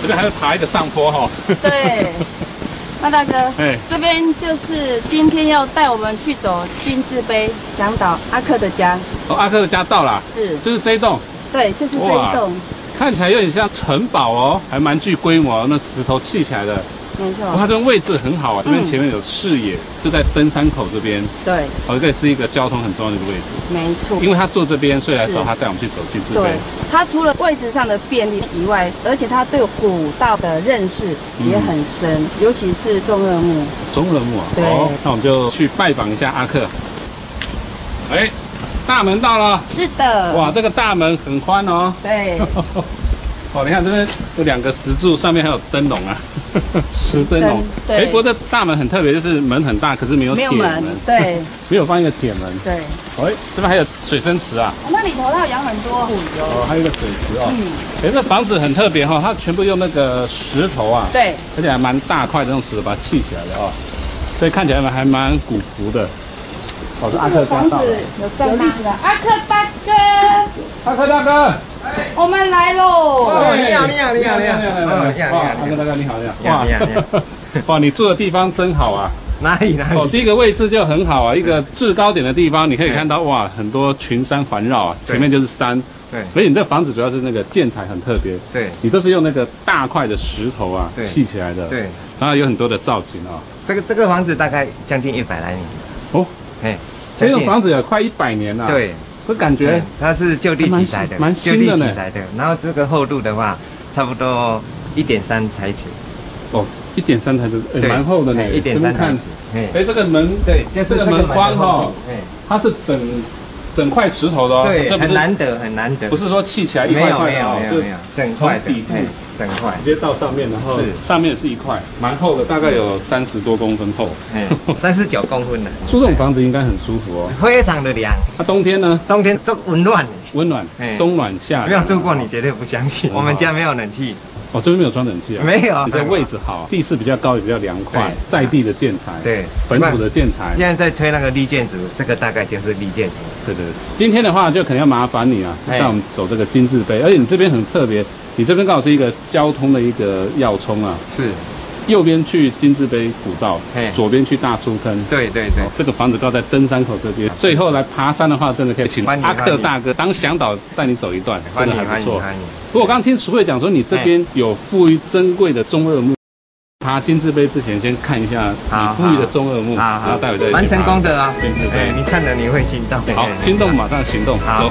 这边还要爬一个上坡哈。 对。那大哥， 哎， 这边就是今天要带我们去走金字碑向导阿克的家。 哦，阿克的家到了， 是， 就是这一栋。 对，就是这一栋。 看起来有点像城堡哦，还蛮具规模，那石头砌起来的。 没错。 它这边位置很好啊，这边前面有视野，就在登山口这边。 对。 哦，这也是一个交通很重要的一个位置。 没错。 因为他坐这边，所以来找他带我们去走金字碑。 对。他除了位置上的便利以外，而且他对古道的认识也很深，尤其是中二木。 中二木啊。 对。 哦，那我们就去拜访一下阿克。哎，大门到了。 是的。 哇，这个大门很宽哦。 对。 哦，你看这边有2个石柱，上面还有灯笼啊，石灯笼。哎，不过这大门很特别，就是门很大，可是没有铁门。 对， 没有放一个铁门。 对。 哎，这边还有水生池啊。 那里头它有养很多鱼哦，还有一个水池哦。哎，这房子很特别哈，它全部用那个石头啊。 对。 而且还蛮大块的那种石头把它砌起来的哦，所以看起来还蛮古朴的。哦，是阿克家到了。 有在吗？阿克大哥。 阿克大哥。 我们来喽！ 哦，你好，你好，你好，你好， 阿克大哥你好，你好， 你好， 哇，你住的地方真好啊！ 哪里？哦， 第一个位置就很好啊，一个制高点的地方，你可以看到哇，很多群山环绕啊，前面就是山。 对， 所以你这房子主要是那个建材很特别。对，你都是用那个大块的石头啊砌起来的。对，然后有很多的造景啊。 这个房子大概将近100来年。 哦，哎，这栋房子也快100年了。对。我感觉它是就地取材的， 蛮新的呢。 然后这个厚度的话，差不多1.3台尺。 哦，1.3台尺，蛮厚的呢。 1.3台尺。 哎，这个门，对，这个门框哈，它是整块石头的哦。 对，很难得，很难得。 不是说砌起来一块块的哦， 没有，整块的。整块直接到上面，然后上面是一块，蛮厚的，大概有30多公分厚 ，39公分的。 住这种房子应该很舒服哦， 非常的凉。 那冬天呢？ 冬天这温暖， 冬暖夏凉。 没有住过你绝对不相信，我们家没有冷气。 哦，这边没有装冷气啊？ 没有。 你的位置好，地势比较高，也比较凉快，在地的建材，对，本土的建材。 现在在推那个绿建筑，这个大概就是绿建筑。 对。今天的话就可能要麻烦你啊，带我们走这个金字碑，而且你这边很特别。你这边刚好是一个交通的一个要冲啊，是，右边去金字碑古道，左边去大出坑，对，这个房子刚在登山口这边，最后来爬山的话，真的可以请阿克大哥当向导带你走一段，真的还不错。不过我刚刚听淑慧讲说，你这边有富于珍贵的中二木，爬金字碑之前先看一下你富裕的中二木，然后待会再蛮成功的啊， 金字碑， 你看了你会心动。 好，心动马上行动，走。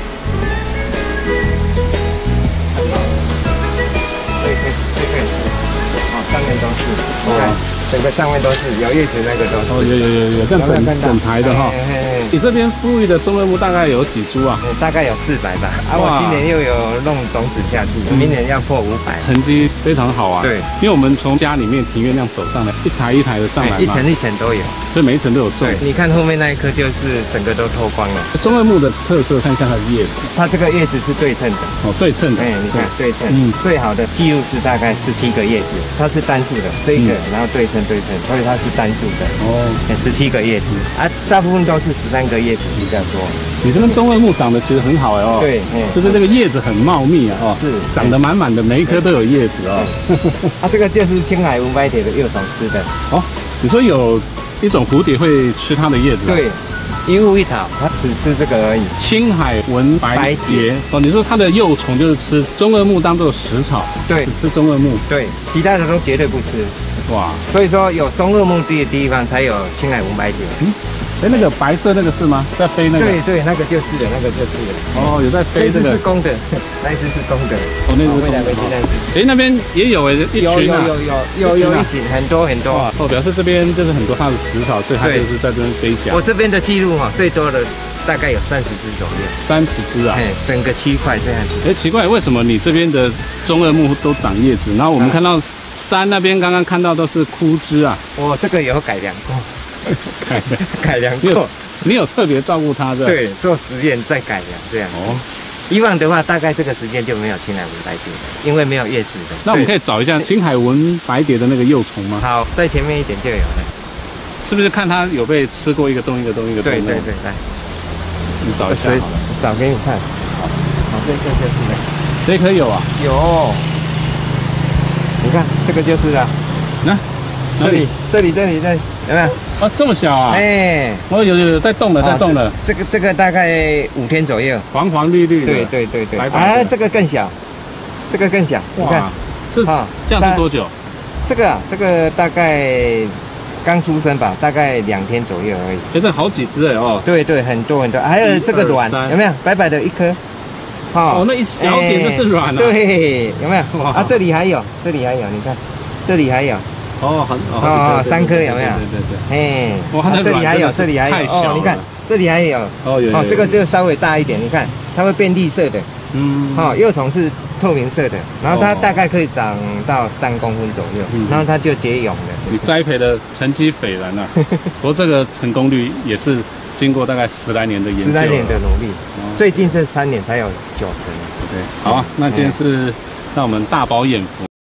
上面都是，整个上面都是有叶子，那个都是。 哦，有这样整排的哈。你这边富裕的中二木大概有几株啊？ 大概有400吧。我今年又有弄种子下去，明年要破500。 成绩非常好啊。对，因为我们从家里面庭院那样走上来，一台一台的上来， 一层一层都有， 所以每一层都有种。 你看后面那一棵就是整个都脱光了。 中二木的特色，看一下它的叶子。 它这个叶子是对称的。哦， 对称的。 你看对称。最好的记录是大概17个叶子，它是单数的，这一个然后对称，所以它是单数的。哦，17个叶子啊，大部分都是13个叶子比较多。 你这边中二木长得其实很好哎哦。对，就是这个叶子很茂密啊哦，是长得满满的，每一颗都有叶子哦。 这个就是青海无白蝶的幼虫吃的。哦， 你说有一种蝴蝶会吃它的叶子？ 对。一物一草，它只吃这个而已。 青海文白蝶哦，你说它的幼虫就是吃中二木当做食草，对，只吃中二木， 对，其他的都绝对不吃。哇，所以说有中二木地的地方才有青海文白蝶。 哎，那个白色那个是吗？在飞那个？ 对，那个就是的， 哦，有在飞这个。 这只是公的，那一只是公的。 哦，那只是公的。哎，那边也有一群啊。 有一群，很多。 哦，表示这边就是很多它的食草，所以它就是在这边飞翔。 我这边的记录最多的大概有30只左右。 30只啊？ 整个区块这样子。 哎，奇怪，为什么你这边的中二木都长叶子，然后我们看到山那边刚刚看到都是枯枝啊？ 我这个有改良过。改良过， 你有特别照顾它的？ 对，做实验再改良这样。哦，以往的话，大概这个时间就没有青海文白蝶了，因为没有叶子的。 那我们可以找一下青海文白蝶的那个幼虫吗？ 好，在前面一点就有了。 是不是看它有被吃过一个洞一个洞一个洞？ 对，来， 你找一下， 找给你看。好，这一颗就是的。 这一颗有啊？ 有。 你看这个就是啊， 那这里，有没有？ 啊，这么小啊？ 哎， 哦，有在动了，在动了。 这个大概5天左右， 黄黄绿绿的。 对， 白白的。 这个更小，这个更小。你看， 这样是多久？ 这个大概刚出生吧，大概2天左右而已。 哎，这好几只哎哦。 对，很多，还有这个卵，有没有？白白的一颗。 哦，那一小点就是卵啊。 对，有没有？啊，这里还有，你看，这里还有。 哦 ，3颗有没有？ 对。 哎，这里还有， 太小了。 你看这里还有。 哦，有。 这个就稍微大一点，你看它会变绿色的。幼虫是透明色的，然后它大概可以长到3公分左右，然后它就结蛹了。 你栽培的成绩斐然啊！不过这个成功率也是经过大概10来年的研究，10 来年的努力，最近这3年才有9成。 OK， 好啊，那今天是让我们大饱眼福。